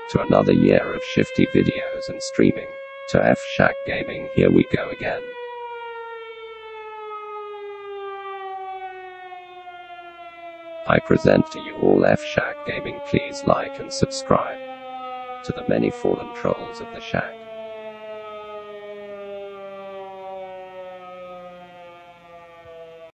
To another year of shifty videos and streaming. To Fshackgamming, here we go again. I present to you all Fshackgamming. Please like and subscribe. To the many fallen trolls of the shack.